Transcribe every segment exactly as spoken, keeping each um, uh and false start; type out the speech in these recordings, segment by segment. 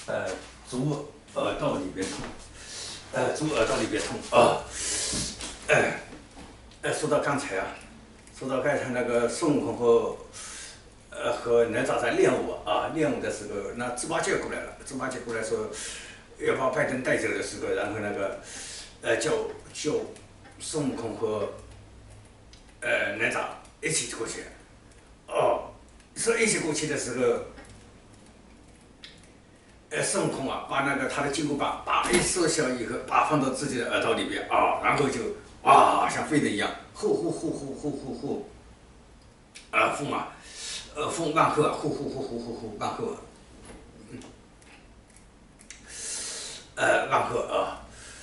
呃，猪耳道里边痛，呃，猪耳道里边痛啊，哎，呃，说到刚才啊，说到刚才那个孙悟空和呃和哪吒在练武啊，练武的时候，那猪八戒过来了，猪八戒过来说要把拜登带走的时候，然后那个呃叫叫孙悟空和呃哪吒一起过去，哦，说一起过去的时候。呃，孙悟空啊，把那个他的金箍棒叭一缩小以后，叭放到自己的耳朵里边啊，然后就哇像飞的一样，呼呼呼呼呼呼呼，啊风啊，呃风万鹤啊，呼呼呼呼呼呼万鹤，嗯，呃万鹤啊，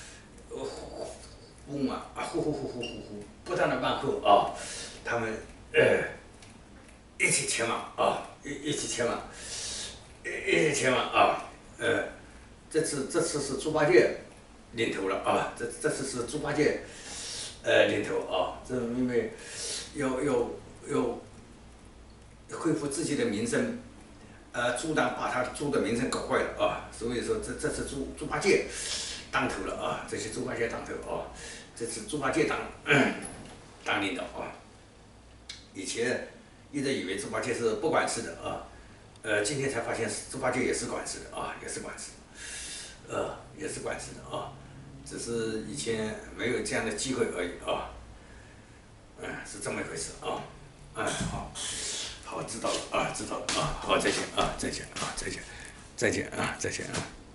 风啊啊呼呼呼呼呼呼，不断的万鹤啊，他们呃一起前往啊，一一起前往，一一起前往啊。呃，这次这次是猪八戒领头了啊，这这次是猪八戒呃领头啊，这因为要要要恢复自己的名声，呃，猪党把他猪的名声搞坏了啊，所以说这这次猪猪八戒当头了啊，这些猪八戒当头啊，这次猪八戒当当领导啊，以前一直以为猪八戒是不管事的啊。呃，今天才发现猪八戒也是管事的啊，也是管事的，呃，也是管事的啊，只是以前没有这样的机会而已啊，嗯，是这么一回事啊，哎，好，好，知道了啊，知道了啊，好，再见啊，再见啊，再见，再见啊，再见啊。